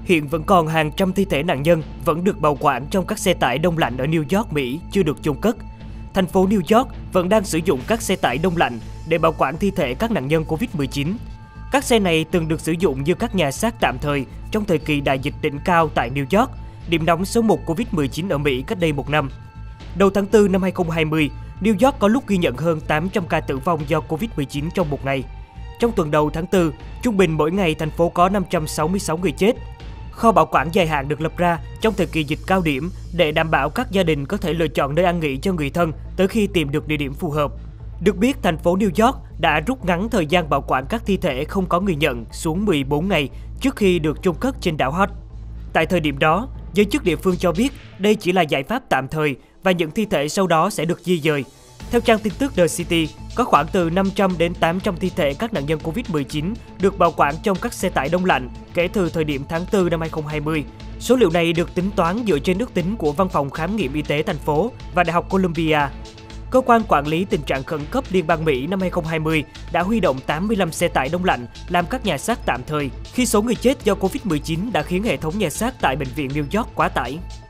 Hiện vẫn còn hàng trăm thi thể nạn nhân vẫn được bảo quản trong các xe tải đông lạnh ở New York, Mỹ chưa được chôn cất. Thành phố New York vẫn đang sử dụng các xe tải đông lạnh để bảo quản thi thể các nạn nhân Covid-19. Các xe này từng được sử dụng như các nhà xác tạm thời trong thời kỳ đại dịch đỉnh cao tại New York, điểm nóng số 1 Covid-19 ở Mỹ cách đây một năm. Đầu tháng 4 năm 2020, New York có lúc ghi nhận hơn 800 ca tử vong do Covid-19 trong một ngày. Trong tuần đầu tháng 4, trung bình mỗi ngày thành phố có 566 người chết. Kho bảo quản dài hạn được lập ra trong thời kỳ dịch cao điểm để đảm bảo các gia đình có thể lựa chọn nơi an nghỉ cho người thân tới khi tìm được địa điểm phù hợp. Được biết, thành phố New York đã rút ngắn thời gian bảo quản các thi thể không có người nhận xuống 14 ngày trước khi được chôn cất trên đảo Hod. Tại thời điểm đó, giới chức địa phương cho biết đây chỉ là giải pháp tạm thời và những thi thể sau đó sẽ được di dời. Theo trang tin tức The City, có khoảng từ 500 đến 800 thi thể các nạn nhân Covid-19 được bảo quản trong các xe tải đông lạnh kể từ thời điểm tháng 4 năm 2020. Số liệu này được tính toán dựa trên ước tính của Văn phòng Khám nghiệm Y tế thành phố và Đại học Columbia. Cơ quan quản lý tình trạng khẩn cấp Liên bang Mỹ năm 2020 đã huy động 85 xe tải đông lạnh làm các nhà xác tạm thời khi số người chết do Covid-19 đã khiến hệ thống nhà xác tại bệnh viện New York quá tải.